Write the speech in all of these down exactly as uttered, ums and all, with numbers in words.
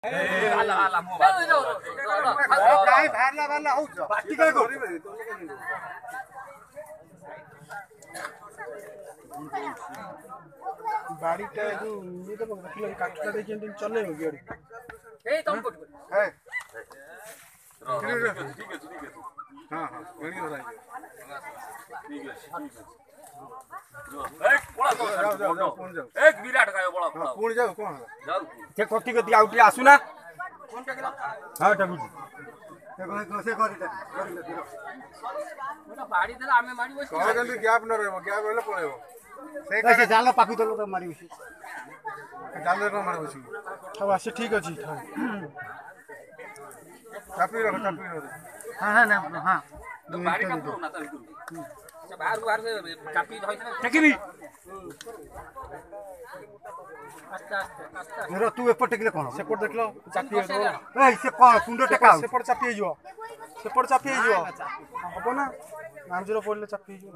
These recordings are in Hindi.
वाला वाला मो गाय भारला वाला हो जा पार्टी काय करू गाडीटा जो ये तो रखले काटला दे केन चले हो गाड़ी ए तुम कोट है ठीक है ठीक है हां हां गाड़ी हो रहा है ठीक है ठीक है एक बड़ा तो जाओ जाओ फोन जाओ एक विराट का बड़ा बड़ा फोन जाओ कोन जाओ से कोठी गति आउटी आसु ना फोन टकला हां टकू से कोन से करिता ओटा बाड़ी देला आमे मारी बस कह गंदी गैप न रहबो गैप हेले पळेबो से कैसे जाल पाकु दलो तो मारी बसी जाल न मारी बसी अब आसे ठीक अछि चापी रख चापी रख हां हां ना हां तो बाड़ी का ना ता से बाहर बाहर से चापी धइ ना टेकिबी आस्ते आस्ते आस्ते रो तू एपट टेकले कोन सेपट देखलो चापी ए से कोन कुंडो टेका सेपट चापी हिजो सेपट चापी हिजो हबो ना नामजुरो पड़ले चापी हिजो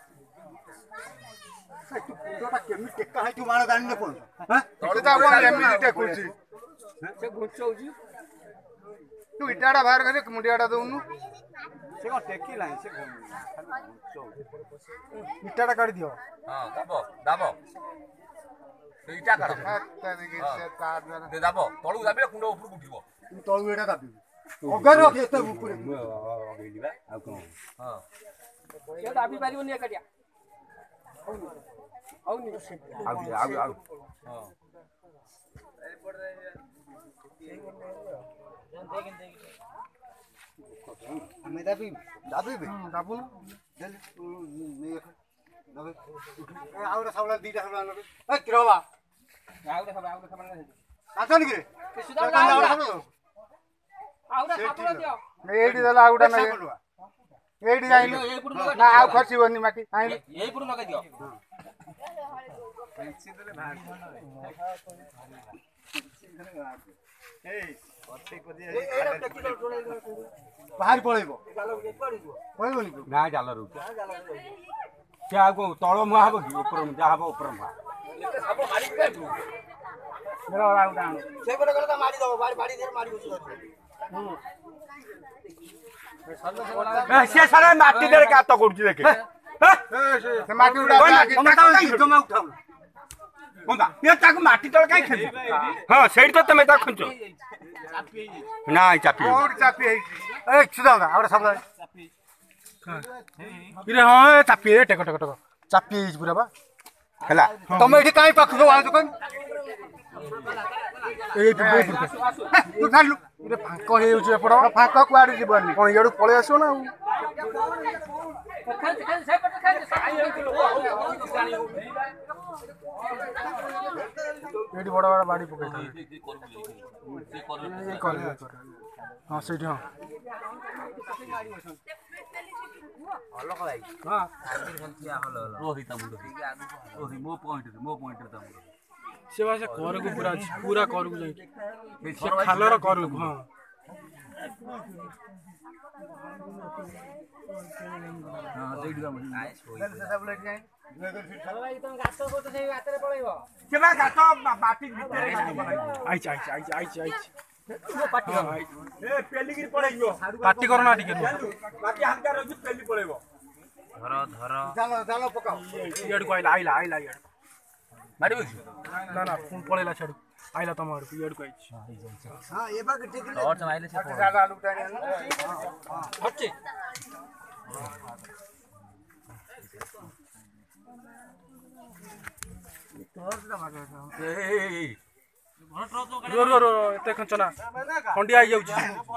तू कुंडोटा केमि टेका है तू माने जानि न कोन हां तोले ता कोन एमि टेकुची से घुचौजी तू इटाडा बाहर करे मुंडियाडा दउनु से को टेकी लाइन से घुचौ इटाडा काढ दियो हां दाबो दाबो से इटा काढ तने के से तार दे दाबो तळु दाबे कुंडो ऊपर उठिबो तळु एटा दाबी अगर रखे त ऊपर अगेलिबा आ कोन हां ये दाबी पारिबोनी एकटिया औनी आउ आउ आउ हां एयरपोर्ट रे देखें देखें हमें दाबी दाबी बे दाबू चल नहीं दाबी ए आउरा सावला दीटा सावला ए किरोबा आउरा सावला आउरा सावला आसन कि सुदा आउरा आउरा सावला दियो एडी दला आउडा ना एडी जाइलो ना आउ खसीबनी माटी आइलो एही पुरु नका दियो पेंसी दले भाग ए बाहर पळेबो पळेबो नि ना जाल रु क्या को तळो मुआ हबो कि ऊपर जा हबो ऊपर मुआ सबो मारी के तू मेरा आउ डाण से कोटे गला मारी दबो बाड़ी बाड़ी दे मारी बस ए से सारे माटी दे का तो करछि देखे से माटी उडा जमा उठाउ कोंदा ये ताको माटी तळ काई खेल हां सेडी तो तमे ता खंचो ना चापी और चापी है ए सुदा आउरा सब चापी इरे हां चापी रे टेको टेको टेको चापी पुरा बा हला तमे एठी काई पाखो आ दुकान ए तू खालु इरे फाको हे उजे पडो फाको कुआडी जीवनी कोन एडू पळे आसो ना एडी बड़ा बड़ा बाड़ी पके हां सेठी हां हलो भाई हां आंदिर खंतिया हलो हलो रोही तमुडो रोही मो पॉइंट मो पॉइंट तमुडो से भाषा कर को पूरा पूरा कर को जाई से खालर कर को हां हां सेठी दा नाइस होई सब लेट जाई भाई तुम गातो को तो से गातरे पळेबो के बा गातो बाटी भीतर आई आई आई आई आई वो पाटी ए पेलीगिरी पळेइयो पाटी करो ना टिके बाकी हमका रजी पेली पळेबो धर धर जालो जालो पकाओ येड को आइला आइला आइला येड माडी बस ना ना फोन पळेला छडू आइला तमार को येड को आइछ हां ए बा टिके और त आइले छ जागा आलू टाणी हां हच्चे रो रो रो एते खंचना खंडिया आ जाउची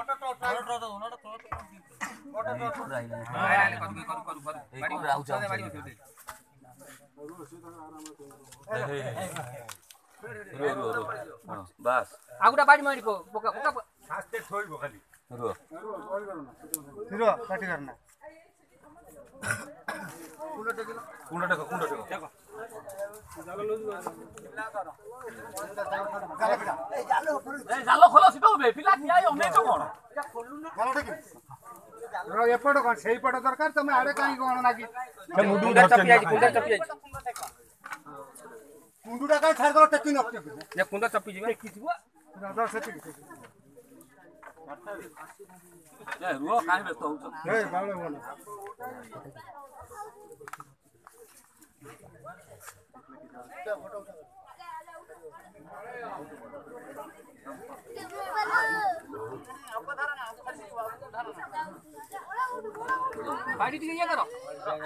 बस आगुडा बाडी मारी पो पोका पोका फास्टे थोइबो खाली रो रो काटी करना कुंडा टेकला कुंडा टेक कुंडा टेक देखो जालो लो जालो ए जालो खोलो सिटो बे पिला किया यो ने तो कोन एटा खोलु ना जालो टेक रो एपडो कोन सेही पडो दरकार तमे आडे काई कोन नागी मुंडा चपी आई कुंडा चपी आई कुंडुडा का छाड़ दो टेकी न ये कुंडा चपी जीवे की जीवो दादा सेठी ए रुओ काहे व्यस्त होउछ ए बाबले बोल बाड़ी टिके ये करो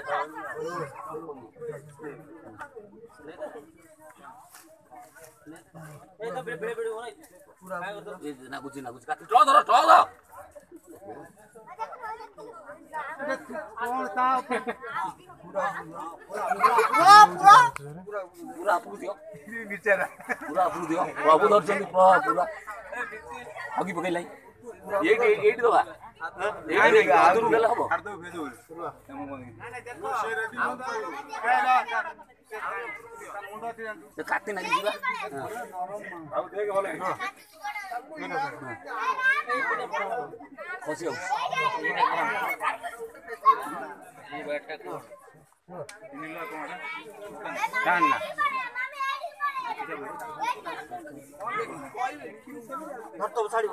ए तो बड़े बड़े बड़े हो नहीं पूरा ए ना कुछ ना कुछ काट ड्रॉ धरो ड्रॉ धरो कौन था पूरा पूरा पूरा पूरा पूरा दियो बेचारा पूरा पूरा दियो बाबू धर चली पूरा पूरा आगे पकई लाई ये ये दबा ए आदरू गेला हबो हार दो भेजो पूरा हम बंद ना ना देखो से रेडी होता कहला मुंडा ती तो काटते ना जीवा अब देख भले खुशी हो ये बैठा को नीला कौन कान ना धर तो साड़ी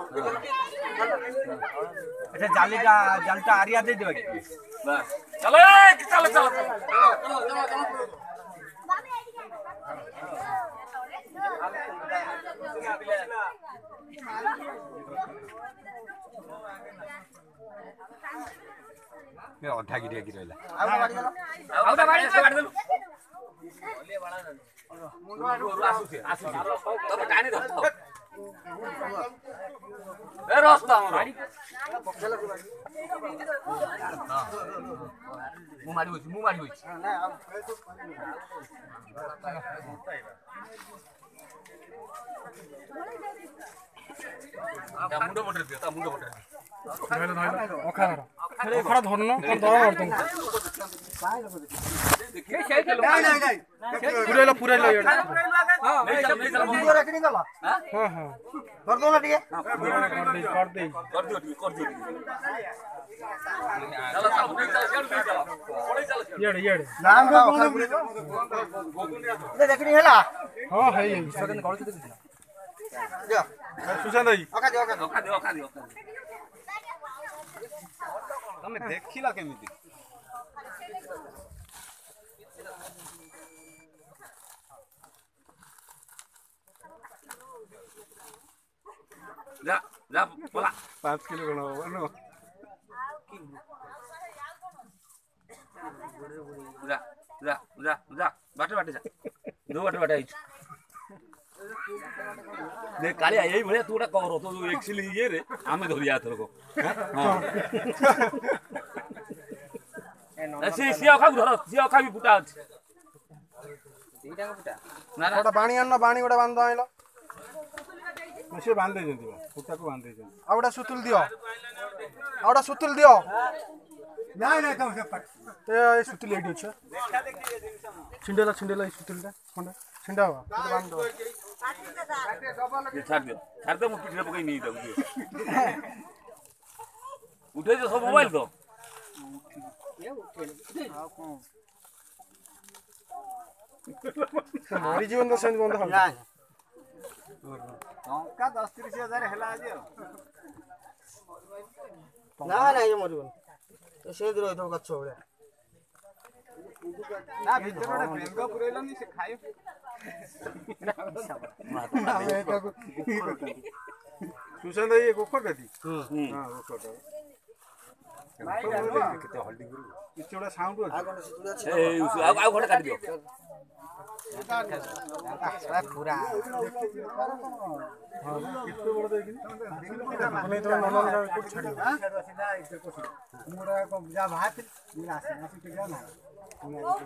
अच्छा जाली का जालटा आरिया दे देबे बस चलो चलो चलो चलो चलो चलो ये अधा गिरिया गिरैला आउटा बाड़ी देलो आउटा बाड़ी से काट देलो ओले बाड़ा मुंडो आसु से आसु तब टाणी धर ए रास्ता हमरो मु मारी होई मु मारी होई ता मुंडो मोटर दियो ता मुंडो मोटर धइलो धइलो अखारा अखारा धरन कोन दर वर्तन के से के नहीं नहीं नहीं पुरेलो पुरेलो ये हां नहीं चल नहीं चल वीडियो रेकॉर्डिंग करला हां हां हां कर दो ना ठीक है कर दे कर दे कर दियो ठीक कर दियो चलो चलो नहीं चल चल नहीं चल पड़े चल येड़े येड़े नाम का अखारा ये रेकॉर्डिंग हैला हां है ये सगन गळती दे जा सुशांत भाई ओका दियो ओका ओका दियो ओका दियो तमे देखिला केमिति जा जा बोला पाँच किलो गण हो न जा जा जा जा बाटे बाटे जा दो बाटे बाटे आइछ दे कालिया यही भले तूटा करो तो एक्चुअली ये रे आमे धरिया थरको हां ऐसे सिया खा धर सिया खा भी फुटा अछि दीटा फुटा ना ना ओटा पानी आन पानी ओटा बांध आइलो से बांध दे जंती फुटा को बांध दे जंती आउडा सुतुल दियो आउडा सुतुल दियो नाही नाही तम से पट ते सुतुल एडी छ देखा देखी ये जिंस छिंडेला छिंडेला सुतुलटा कोन छिंडावा तो बांध दो ये छाड़ दियो छाड़ दो मुठी पकई नहीं दो उठे जो सब मोबाइल दो ये उठे हां को मोरी जीवन तो सेंड बंद हो ना टंका दस तीस हजार हैला आज ना ना ये मोरी बन तो से रही तो गच्छ ओडा ना भीतर ओडा बेंग पुरेलनी से खायो सुशांत ये गोखर गति हां गोखर केते होल्डिंग करू इचोडा साउंड हो ए आ आ घोड़ा काट दियो पूरा हां कितने बड़ देखि नहीं तो नॉर्मल को छाड़ी हां मोरा को जा भात मिला से ना